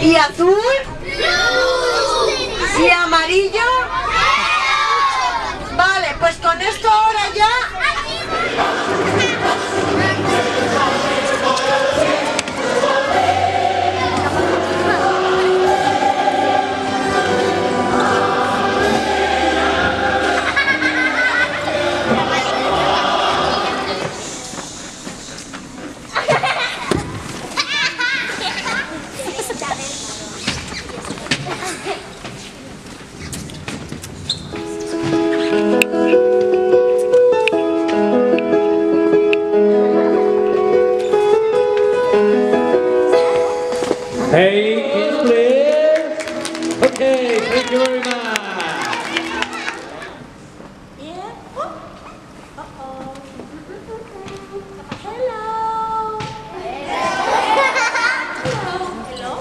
¿Y azul? ¿Y amarillo? Vale, pues con esto ahora ya... Hey, kids, please. Okay, thank you very much. Yeah. Oh. Uh-oh. Hello. Hello.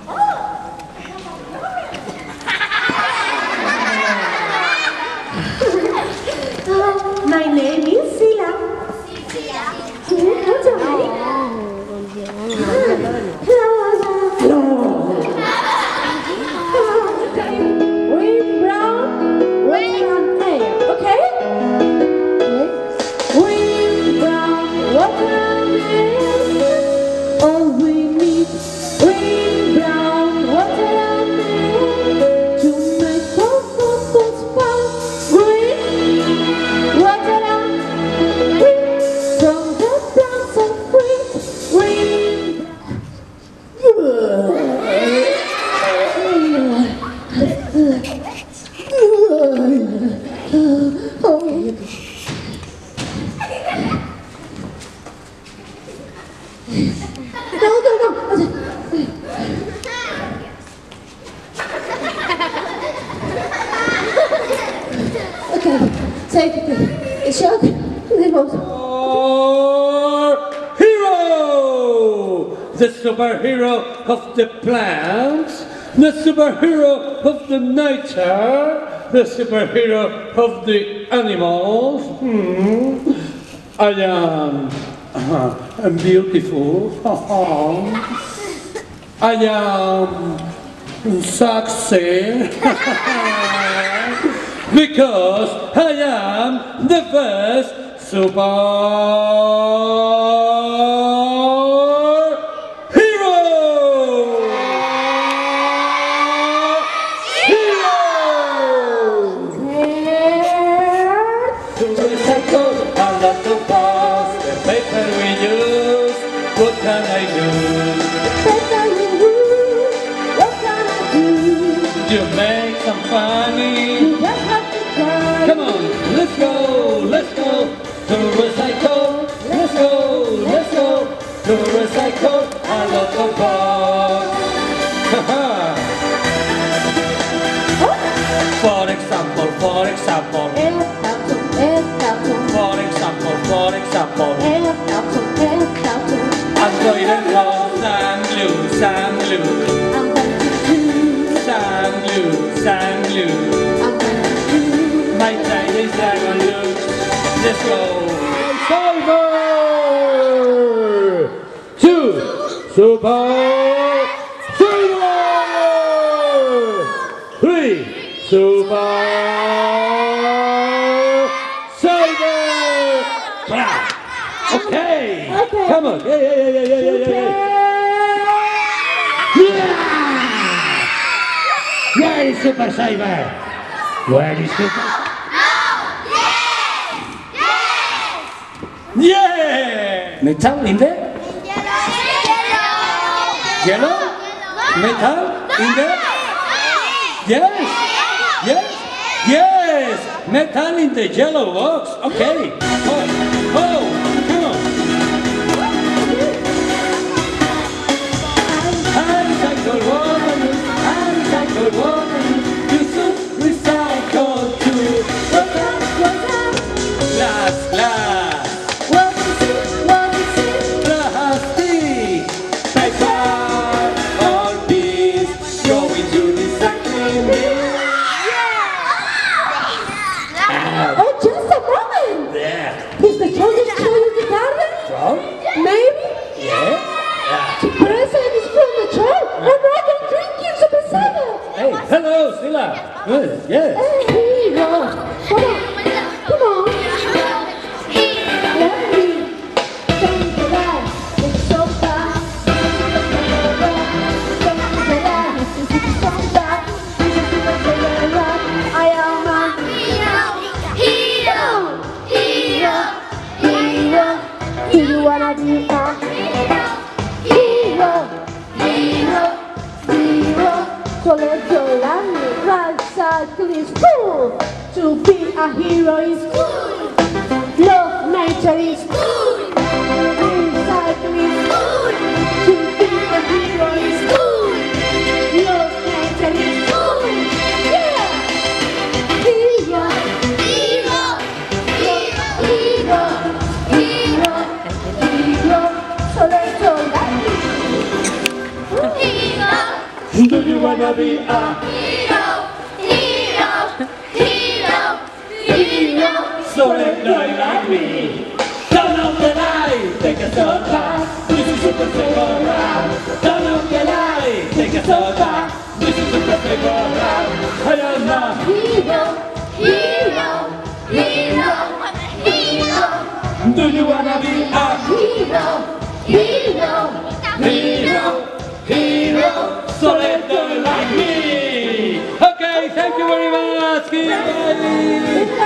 Oh. My name is Sila. What's your name? Green, brown, red, and hair. Okay? Green, brown, watermelon. All we need. Green, brown, watermelon. To make purple spark. Green, watermelon. Green, from the blossom green. Green, Take it. Shot. Hero! The superhero of the plants, the superhero of the nature, the superhero of the animals. I am beautiful. I am sexy. Because I am the first super hero! To recycle a lot of parts, the paper we use, what can I do? You make some funny. Come on, let's go to recycle. Let's go to recycle a lot of parts. For example, I'm going to call sand glue. Sand glue. My Chinese dragon looks. Let's go. Silver! 2 Super Silver! 3 Super Silver! Okay! Come on! Yeah! Where is Super Cyber? Where is Super? Yeah! Metal in there? Yellow? Metal in there? Yes! Metal in the yellow box. Okay. Oh, come on. Recycle water, you should recycle too. Glass. What is it? Plastic. Paper. All these going to recycling bin. Oh, just a moment. There. Good, yes. Hero. Come on. Come on. Let me change the light. It's so fast. Change the light. It's so fast. I am a hero. Do you wanna be a hero? So let's go run cyclist school. To be a hero is good. Love nature is good. Cycling is good. To be a hero is good. Love nature is good. Yeah. Hero. So let's go Do you wanna be a so let like me? Turn off the light, take a short back. This is a perfect round. Turn off the light, take a short back. This is a perfect round. I am a Do you wanna be a hero? So let like me. Okay, thank you very much. Goodbye.